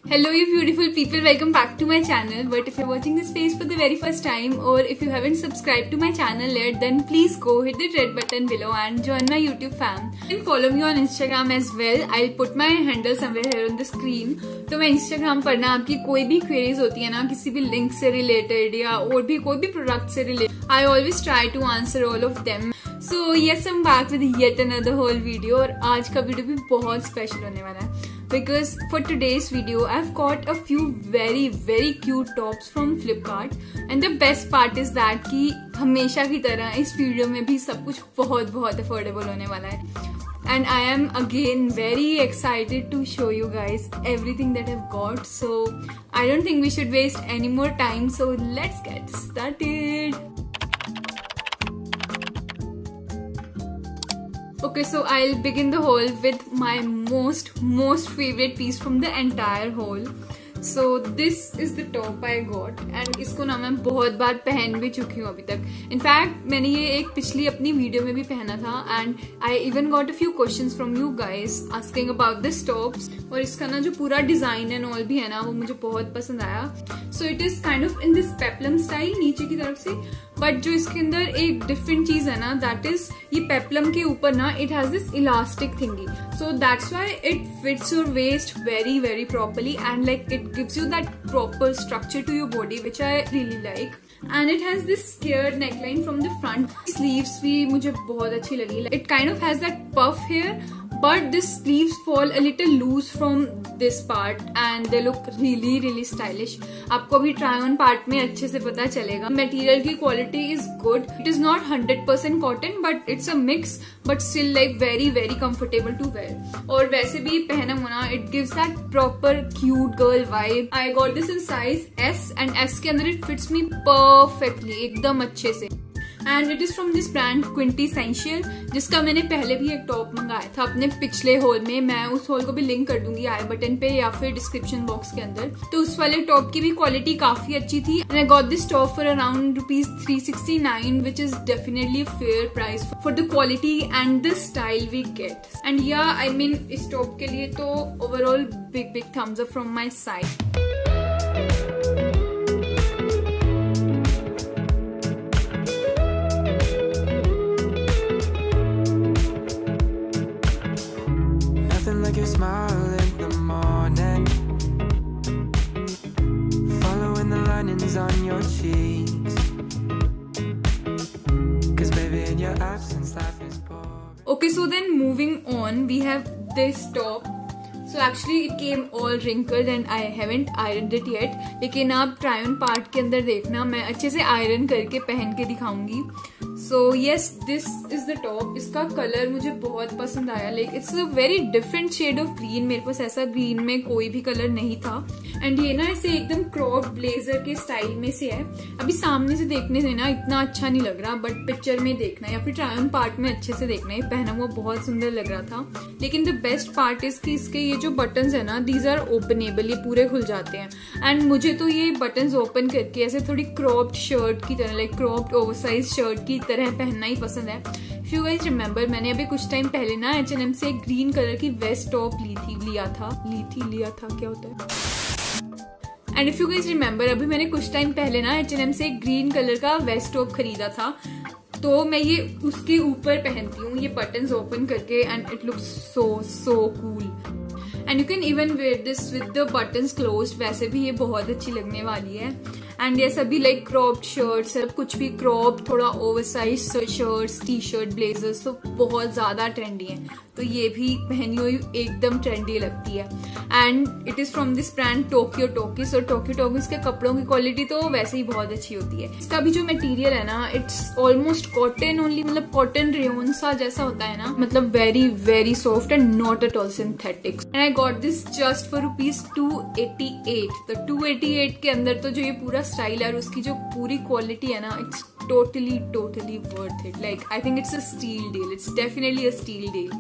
Hello you beautiful people, welcome back to my channel. But if you're watching this face for the very first time or if you haven't subscribed to my channel yet, then please go hit the red button below and join my YouTube fam. You can follow me on Instagram as well. I'll put my handle somewhere here on the screen. तो मैं Instagram पर ना आपकी कोई भी queries होती है ना किसी भी link से related या और भी कोई भी product से related, I always try to answer all of them. So yes, I'm back with yet another whole video और आज का वीडियो भी बहुत special होने वाला है. Because for today's video, I've got a few very cute tops from Flipkart and the best part is that कि हमेशा की तरह इस वीडियो में भी सब कुछ बहुत affordable होने वाला है. And I am again very excited to show you guys everything that I've got. So I don't think we should waste any more time. So let's get started. Okay, so I'll begin the haul with my most favorite piece from the entire haul. So this is the top I got and इसको ना मैं बहुत बार पहन भी चुकी हूँ अभी तक. In fact मैंने ये एक पिछली अपनी वीडियो में भी पहना था and I even got a few questions from you guys asking about this tops. और इसका ना जो पूरा डिजाइन एंड ऑल भी है ना वो मुझे बहुत पसंद आया. So it is kind of in this peplum style नीचे की तरफ से, बट जो इसके अंदर एक डिफरेंट चीज है ना दैट इज ये पेप्लम के ऊपर ना it has this elastic thingy, so that's why it fits your waist very properly and like it gives you that proper structure to your body which I really like. And it has this square neckline from the front. Sleeves भी मुझे बहुत अच्छी लगी. It kind of has that puff here but the sleeves fall a little loose from this part and they look really stylish. आपको भी try on part में अच्छे से पता चलेगा. Material की quality is good. It is not 100% cotton but it's a mix but still like very comfortable to wear. और वैसे भी पहना होना it gives that proper cute girl vibe. I got this in size S and S के अंदर it fits me perfectly एकदम अच्छे से. And it is from this brand Quintessential जिसका मैंने पहले भी एक टॉप मंगाया था अपने पिछले हॉल में. मैं उस हॉल को भी लिंक कर दूंगी आई बटन पे या फिर डिस्क्रिप्शन बॉक्स के अंदर. तो उस वाले टॉप की भी क्वालिटी काफी अच्छी थी and I got this top for around ₹369 which is definitely a fair price for the quality and the style we get. And yeah I mean इस टॉप के लिए तो overall big thumbs up from my side. Like your smile in the morning, following the linings on your cheeks, 'cause baby in your absence life is boring. Okay, so then moving on, we have this top. So actually it came all wrinkled and I haven't ironed it yet. लेकिन आप try on part के अंदर देखना, मैं अच्छे से iron करके पहन के दिखाऊंगी. So yes, this is the top. इसका कलर मुझे बहुत पसंद आया. Like it's a very different shade of green. मेरे पास ऐसा ग्रीन में कोई भी कलर नहीं था. एंड ये ना ऐसे एकदम क्रॉप ब्लेजर के स्टाइल में से है. अभी सामने से देखने से ना इतना अच्छा नहीं लग रहा बट पिक्चर में देखना या फिर ट्राई ऑन पार्ट में अच्छे से देखना. ये पहना हुआ बहुत सुंदर लग रहा था. लेकिन द बेस्ट पार्ट इज कि इसके ये जो बटन्स है ना दीज आर ओपनेबल, ये पूरे खुल जाते हैं. एंड मुझे तो ये बटन्स ओपन करके ऐसे थोड़ी क्रॉप्ड शर्ट की तरह लाइक क्रॉप्ड ओवरसाइज शर्ट की तरह पहनना ही पसंद है. इफ यू गाइस रिमेंबर मैंने अभी कुछ टाइम पहले ना H&M से एक ग्रीन कलर की वेस्ट टॉप लिया था क्या होता है. And if you guys remember अभी मैंने कुछ टाइम पहले ना H&M से एक ग्रीन कलर का वेस्ट टॉप खरीदा था. तो मैं ये उसके ऊपर पहनती हूँ ये बटन्स ओपन करके and it looks so cool. And you can even wear this with the buttons closed. वैसे भी ये बहुत अच्छी लगने वाली है. एंड ये सभी लाइक क्रॉप्ड शर्ट्स, सब कुछ भी क्रॉप, थोड़ा oversize shirts, T shirt, blazers तो बहुत ज्यादा ट्रेंडी है. तो ये भी पहनी हुई एकदम ट्रेंडी लगती है. And it is from this brand Tokyo Talkies. और टोक्यो टॉकीज के कपड़ों की क्वालिटी तो वैसे ही बहुत अच्छी होती है. इसका भी जो मटेरियल है ना इट्स ऑलमोस्ट कॉटन ओनली, मतलब कॉटन रेयन सा जैसा होता है ना, मतलब very soft and not at all synthetic. And I got this just for ₹288. तो 288 के अंदर तो जो ये पूरा स्टाइल है और उसकी जो पूरी क्वालिटी है ना it's totally worth it. Like I think it's a steal deal. It's definitely a steal deal.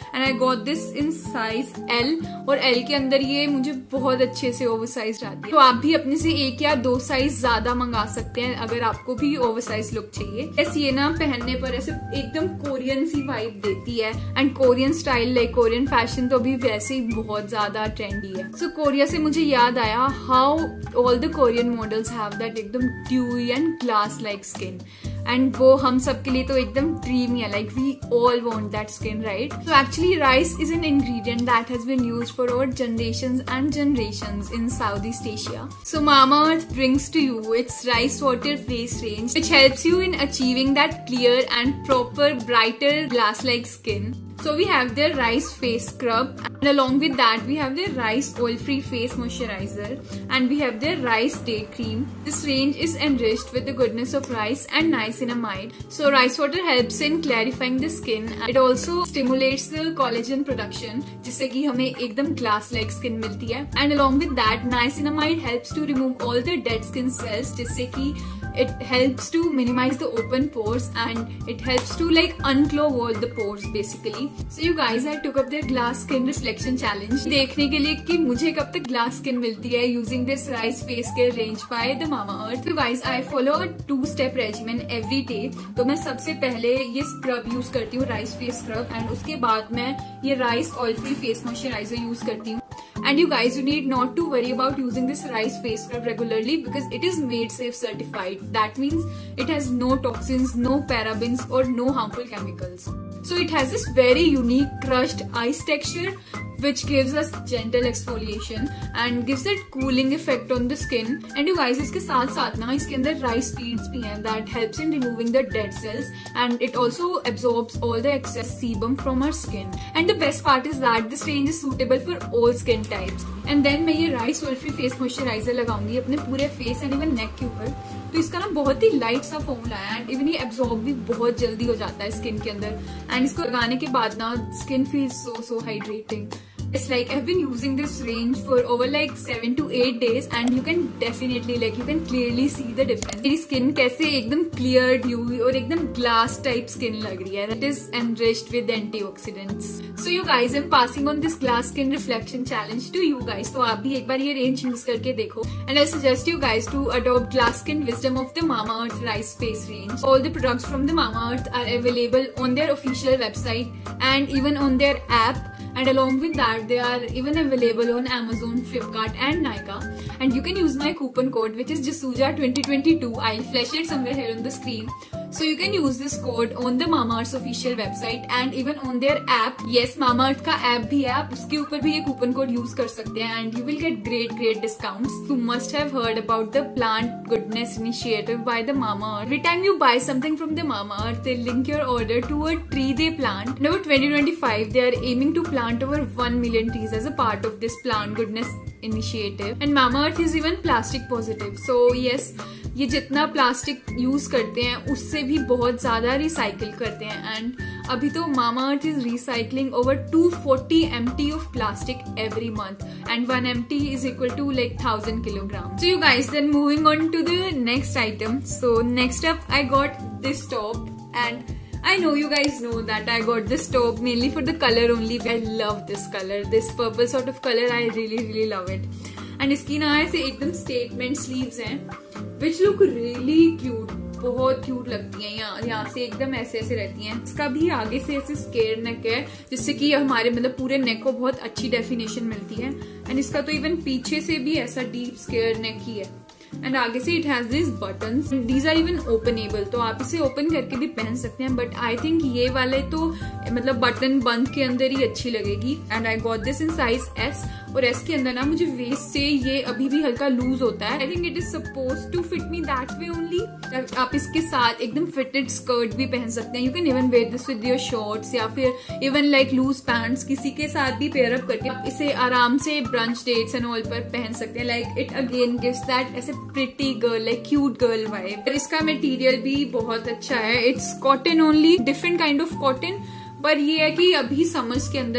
And I got this in size L, और L के अंदर ये मुझे बहुत अच्छे से ओवर साइज आती है। तो आप भी अपने से 1 या 2 साइज ज्यादा मंगा सकते हैं अगर आपको भी ओवर साइज लुक चाहिए। ऐसे ये ना पहनने पर ऐसे एकदम कोरियन सी वाइब देती है, and Korean style like Korean fashion तो अभी वैसे ही बहुत ज्यादा ट्रेंडी है। सो कोरिया से मुझे याद आया how all the Korean models have that एकदम dewy and glass like skin, and वो हम सब के लिए तो एकदम ड्रीमी है, like we all want that skin, right? So actually rice is an ingredient that has been used for our generations and generations in Southeast Asia. So Mamaearth brings to you its rice water face range, which helps you in achieving that clear and proper brighter glass-like skin. So we have their rice face scrub, and along with that we have their rice oil-free face moisturizer, and we have their rice day cream. This range is enriched with the goodness of rice and niacinamide. So rice water helps in clarifying the skin. It also stimulates the collagen production, जिससे कि हमें एकदम glass-like skin मिलती है. And along with that, niacinamide helps to remove all the dead skin cells, जिससे कि it helps to minimize the open pores, and it helps to like unclog all the pores basically. So you guys, I took up their glass skin reflection challenge देखने के लिए कि मुझे कब तक glass skin मिलती है using this rice face care range by the Mamaearth. So guys, I follow a 2-step regimen every day. तो मैं सबसे पहले ये स्क्रब यूज करती हूँ, राइस फेस स्क्रब, एंड उसके बाद मैं ये rice oil free face moisturiser use करती हूँ. And you guys, you need not to worry about using this rice face scrub regularly because it is made safe certified. That means it has no toxins, no parabens or no harmful chemicals. So it has this very unique crushed ice texture which gives us gentle exfoliation and gives that cooling effect on the skin. And you guys, इसके साथ साथ ना इसके अंदर rice seeds भी हैं that helps in removing the dead cells, and it also absorbs all the excess sebum from our skin. And the best part is that this range is suitable for all skin types. And then मैं ये rice oil free face moisturizer लगाऊंगी अपने पूरे face and even neck के ऊपर. तो इसका ना बहुत ही लाइट सा फॉर्मूला है, एंड इवन ये एब्जॉर्ब भी बहुत जल्दी हो जाता है स्किन के अंदर, एंड इसको लगाने के बाद ना skin feels so hydrating. It's like I've been using this range for over like 7 to 8 days, and you can definitely like you can clearly see the difference. मेरी स्किन कैसे एकदम क्लियर ड्यूई और एकदम ग्लास टाइप स्किन लग रही है. It is enriched with antioxidants. So you guys, I'm passing on this glass skin reflection challenge to you guys. तो आप भी एक बार ये रेंज यूज करके देखो, and I suggest you guys to adopt glass skin wisdom of the Mamaearth rice face range. All the products from the Mamaearth are available on their official website and even on their app. And along with that, they are even available on Amazon, Flipkart and Nykaa. And you can use my coupon code, which is Jasuja2022. I'll flash it somewhere here on the screen. So you can use this code on the Mamaearth's official website and even on their app. Yes, Mamaearth का app भी है, आप उसके ऊपर भी ये coupon code use कर सकते हैं, and you will get great discounts. You must have heard about the Plant Goodness initiative by the Mamaearth. Every time you buy something from the Mamaearth, they link your order to a tree they plant. In over 2025, they are aiming to plant over 1 million trees as a part of this Plant Goodness initiative. And Mamaearth is even plastic positive. So yes, ये जितना plastic use करते हैं उससे भी बहुत ज्यादा recycle करते हैं, एंड अभी तो Mamaearth is recycling over 240 MT of plastic every month, and 1 MT is equal to like 1000 kilograms. So you guys, then moving on to the next item. So next up, I got this top, and I know you guys know that I got this top mainly for the color only. I love this color, this purple sort of color. I really love it. And इसकी ना ऐसे एकदम statement sleeves हैं which look really cute, बहुत cute लगती हैं. यहाँ से एकदम ऐसे रहती हैं. इसका भी आगे से ऐसे स्केयर नेक है जिससे कि हमारे मतलब पूरे नेक को बहुत अच्छी डेफिनेशन मिलती है, एंड इसका तो इवन पीछे से भी ऐसा डीप स्केयर नेक ही है, एंड आगे से it has this buttons. These are even openable, तो आप इसे ओपन करके भी पहन सकते हैं, बट आई थिंक ये वाले तो मतलब बटन बंद के अंदर ही अच्छी लगेगी. And I got this in size S, और S के अंदर ना मुझे वेस्ट से ये अभी भी हल्का लूज होता है. I think it is suppose to fit me that way only. आप इसके साथ एकदम फिटेड स्कर्ट भी पहन सकते हैं. You can even wear this with your shorts या फिर इवन लाइक लूज पैंट्स, किसी के साथ भी पेयर अप करके आप इसे आराम से ब्रंच डेट्स एंड ऑल पर पहन सकते हैं. Like it again gives that ऐसे pretty girl, like cute girl vibe. इसका मटेरियल भी बहुत अच्छा है. It's cotton only, different kind of cotton, पर ये है कि अभी समर्स के अंदर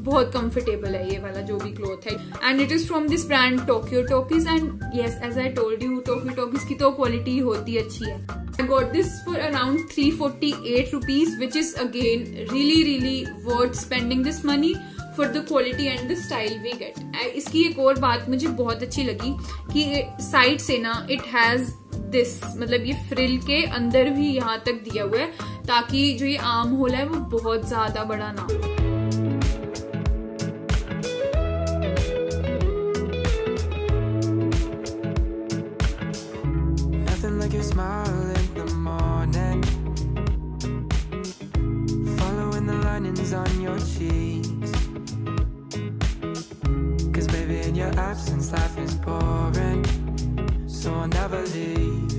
बहुत कंफर्टेबल है ये वाला जो भी क्लॉथ है, and it is from this brand Tokyo Talkies, and yes as I told you Tokyo Talkies की तो क्वालिटी होती अच्छी है. I got this for around 348 rupees, which is again really worth spending this money for the quality and the style we get. इसकी एक और बात मुझे बहुत अच्छी लगी कि साइड से ना it has this, मतलब ये फ्रिल के अंदर भी यहाँ तक दिया हुआ है ताकि जो ये आर्म होल है वो बहुत ज्यादा बड़ा ना हो. Like your smile in the morning, following the linings on your cheeks. 'Cause baby in your absence life is boring, so I'll never leave.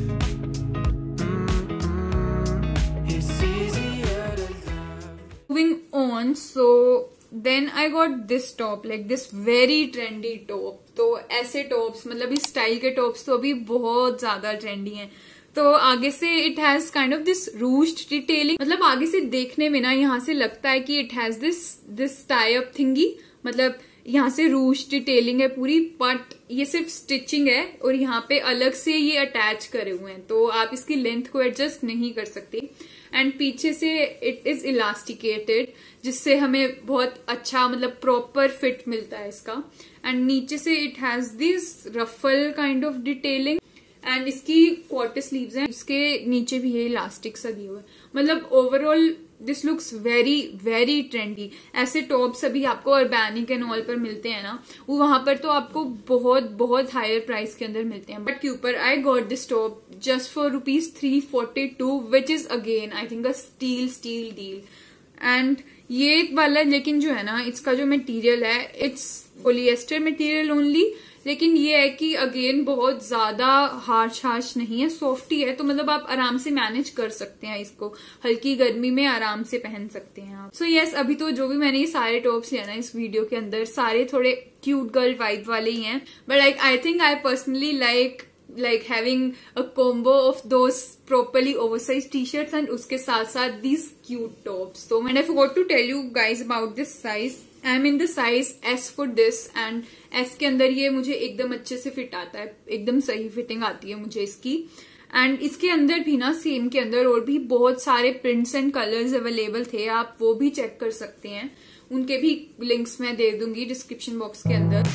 It's easier to love. Moving on, so then I got this top, like this very trendy top. तो ऐसे tops, मतलब इस style के tops तो अभी बहुत ज्यादा trendy हैं. तो आगे से it has kind of this ruched detailing, मतलब आगे से देखने में ना यहाँ से लगता है कि it has this tie up thingy, मतलब यहाँ से रूस्ड डिटेलिंग है पूरी, बट ये सिर्फ स्टिचिंग है और यहाँ पे अलग से ये अटैच करे हुए हैं, तो आप इसकी लेंथ को एडजस्ट नहीं कर सकते. एंड पीछे से इट इज इलास्टिकेटेड, जिससे हमें बहुत अच्छा मतलब प्रॉपर फिट मिलता है इसका. एंड नीचे से it has this ruffle kind of detailing, and इसकी क्वार्टर स्लीव्स हैं, इसके नीचे भी ये इलास्टिक सा दिया हुआ है. मतलब overall this looks very trendy. ऐसे टॉप्स अभी आपको अर्बैनिक एंड ऑल पर मिलते हैं ना, वो वहां पर तो आपको बहुत हायर प्राइस के अंदर मिलते हैं. बट के ऊपर I got this top just for ₹342, which is again I think a steal deal. And ये वाला लेकिन जो है ना, इसका जो मटेरियल है इट्स पॉलिएस्टर मटेरियल ओनली, लेकिन ये है कि अगेन बहुत ज्यादा हार्श नहीं है, सॉफ्टी है, तो मतलब आप आराम से मैनेज कर सकते हैं इसको, हल्की गर्मी में आराम से पहन सकते हैं आप. सो यस, अभी तो जो भी मैंने ये सारे टॉप्स लिया ना इस वीडियो के अंदर, सारे थोड़े क्यूट गर्ल वाइब वाले ही हैं, but like I think I personally like having a combo of those properly oversized t-shirts and उसके साथ साथ these cute tops. So and I forgot to tell you guys about this size. I'm in the size S for this, and S के अंदर ये मुझे एकदम अच्छे से फिट आता है, एकदम सही फिटिंग आती है मुझे इसकी. एंड इसके अंदर भी ना, सेम के अंदर और भी बहुत सारे प्रिंट्स एंड कलर्स अवेलेबल थे, आप वो भी चेक कर सकते हैं. उनके भी लिंक्स मैं दे दूंगी डिस्क्रिप्शन बॉक्स के अंदर.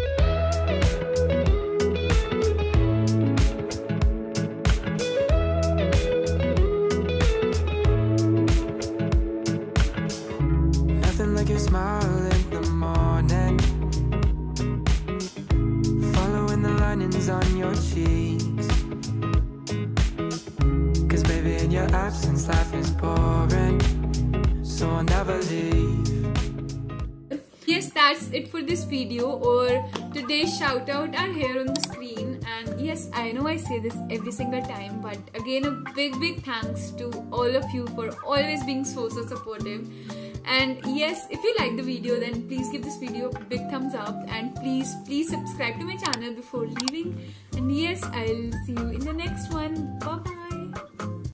Like your smile in the morning, following the linings on your cheeks. 'Cause baby in your absence life is boring, so I'll never leave. Yes, that's it for this video, or today's shout out are here on the screen. And yes, I know I say this every single time, but again a big thanks to all of you for always being so supportive. And yes, if you like the video, then please give this video a big thumbs up, and please subscribe to my channel before leaving. And yes, I'll see you in the next one.